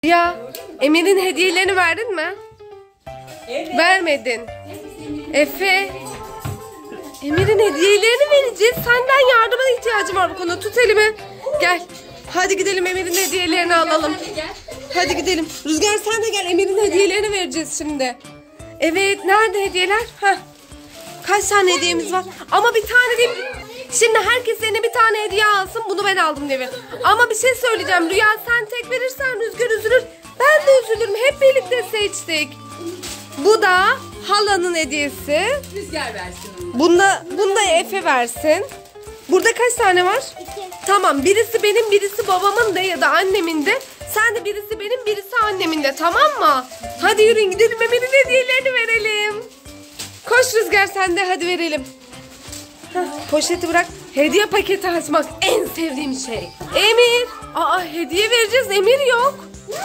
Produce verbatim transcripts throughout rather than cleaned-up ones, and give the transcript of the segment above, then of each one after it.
Ya Emir'in hediyelerini verdin mi? Evet. Vermedin. Efe. Emir'in hediyelerini vereceğiz. Senden yardıma ihtiyacım var bu konuda. Tut elimi. Gel. Hadi gidelim Emir'in hediyelerini alalım. Hadi gidelim. Rüzgar sen de gel. Emir'in hediyelerini vereceğiz şimdi. Evet. Nerede hediyeler? Heh. Kaç tane hediyemiz var? Ama bir tane değil. Şimdi herkes eline bir tane hediye alsın. Bunu ben aldım diye. Ama bir şey söyleyeceğim. Rüya sen tek verirsen Rüzgar üzülür. Ben de üzülürüm. Hep birlikte seçtik. Bu da halanın hediyesi. Rüzgar versin onu. Bunda, bunda Efe versin. Burada kaç tane var? İki. Tamam. Birisi benim, birisi babamın da ya da annemin de. Sen de birisi benim, birisi annemin de. Tamam mı? Hadi yürüyün gidelim. Emir'in hediyelerini verelim. Koş Rüzgar sen de hadi verelim. Heh, poşeti bırak. Hediye paketi açmak en sevdiğim şey. Emir. Aa hediye vereceğiz. Emir yok.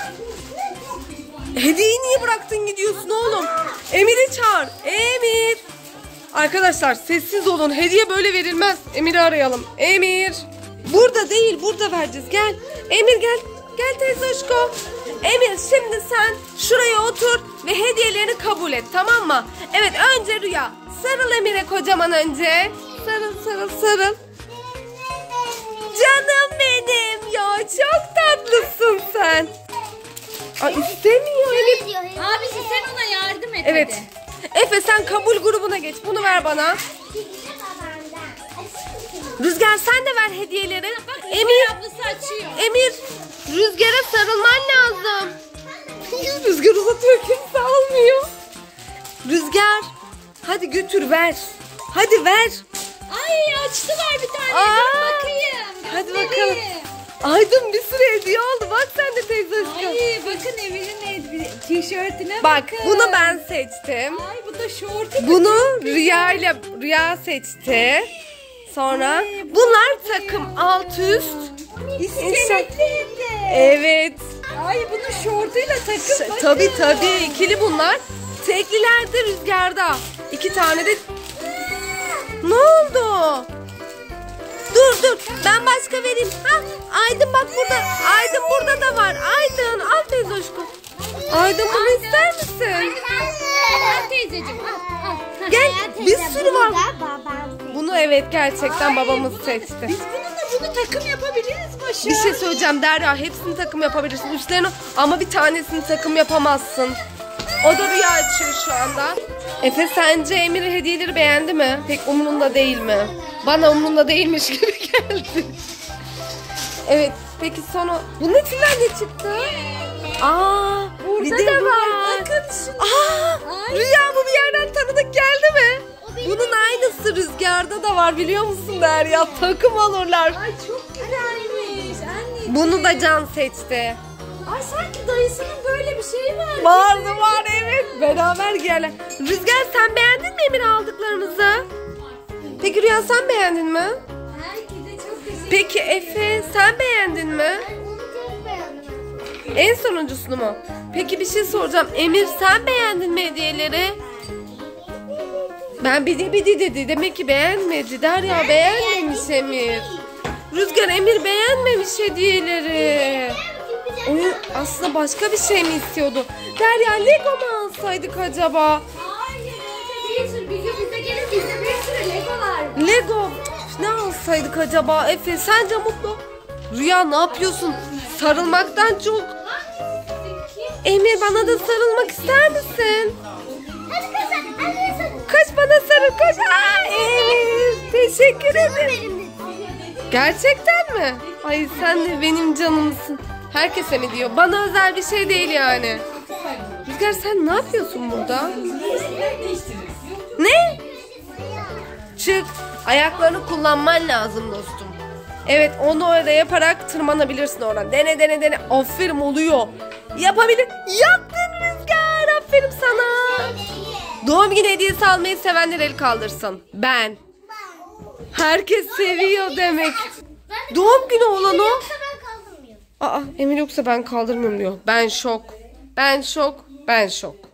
Hediyeyi niye bıraktın gidiyorsun oğlum? Emir'i çağır. Emir. Arkadaşlar sessiz olun. Hediye böyle verilmez. Emir'i arayalım. Emir. Burada değil burada vereceğiz. Gel. Emir gel. Gel teyze hoşko. Emir şimdi sen şuraya otur ve hediyelerini kabul et tamam mı? Evet önce Rüya. Sarıl Emir'e kocaman önce. Sarıl sarıl sarıl. Canım benim ya çok tatlısın sen. Aa, istemiyor Emir. Diyor. Abisi sen ona yardım et Evet. hadi. Efe sen kabul grubuna geç. Bunu ver bana. Rüzgar sen de ver hediyeleri. Bak Emir. Emir ablası açıyor. Emir. Rüzgar'a sarılman lazım. Rüzgar uzatıyor kimse almıyor. Rüzgar. Hadi götür ver. Hadi ver. Ay açtılar bir tane. Aa, Dur bakayım. hadi göstereyim. bakalım. Aydın bir sürü hediye aldı. Bak sen de teyze hoşça. Ay bakın Emir'in tişörtüne Bak bakın. bunu ben seçtim. Ay bu da şortu. Bunu Rüya ile Rüya seçti. Sonra bunlar takım alt üst. İskeletli. Evet. Ay bunun şortuyla takım bakın. Tabii tabii ikili bunlar. Tekliler de Rüzgar'da. İki tane de. Ne oldu? Dur dur ben başka vereyim. Ha, Aydın bak burada. Aydın burada da var. Aydın al teyze hoşko. Aydın bunu ister misin? Al teyzeciğim al al. Gel bir sürü var. Babam. Bunu evet gerçekten babamız seçti. Biz bununla bunu takım yapabiliriz Başa. Bir şey söyleyeceğim Derya hepsini takım yapabilirsin. Üstlerine ama bir tanesini takım yapamazsın. O da Rüya açıyor şu anda. Efe sence Emir'in hediyeleri beğendi mi? Pek umurunda değil mi? Bana umurunda değilmiş gibi geldi. Evet peki sonra bunun içinden ne çıktı? Aa Burada bir de da bu var. Bakın şuna. Aa Ay. Rüya bu bir yerden tanıdık geldi mi? Bunun aynısı Rüzgar'da da var biliyor musun Derya? Takım olurlar. Ay çok güzelmiş anneciğim. Bunu da Can seçti. Ay sanki dayısının böyle bir şeyi var. Vardı var evet. Beraber gel. Rüzgar sen beğendin mi Emir aldıklarımızı? Peki Rüya sen beğendin mi? Herkese çok teşekkür Peki Efe sen beğendin mi? Bunu çok beğendim. En sonuncusunu mu? Peki bir şey soracağım. Emir sen beğendin mi hediyeleri? Ben bidi bidi dedi. Demek ki beğenmedi. Derya beğenmemiş Emir. Rüzgar Emir beğenmemiş hediyeleri. Oyun aslında başka bir şey mi istiyordu? Derya Lego mu alsaydık acaba? Hayır, bir sürü bir gün bize gelin bizde bir sürü Lego var. Lego ne alsaydık acaba Efe? Sence mutlu? Rüya ne yapıyorsun? Sarılmaktan çok. Emir bana da sarılmak ister misin? Hadi kızım. Hadi kızım. Kaç bana sarıl koş. Aa, Emir teşekkür ederim. Benim de. Gerçekten mi? Ay sen de benim canımsın. Herkese mi diyor? Bana özel bir şey değil yani. Rüzgar sen ne yapıyorsun burada? Ne? Çık. Ayaklarını kullanman lazım dostum. Evet onu öyle yaparak tırmanabilirsin oradan. Dene dene dene. Aferin oluyor. Yapabilir. Yaptın Rüzgar. Aferin sana. Doğum günü hediyesi almayı sevenler el kaldırsın. Ben. Herkes seviyor demek. Doğum günü olan o. Yoksa ben kaldırmıyorum. Aa Emir yoksa ben kaldırmıyorum diyor. Ben şok. Ben şok. Ben şok.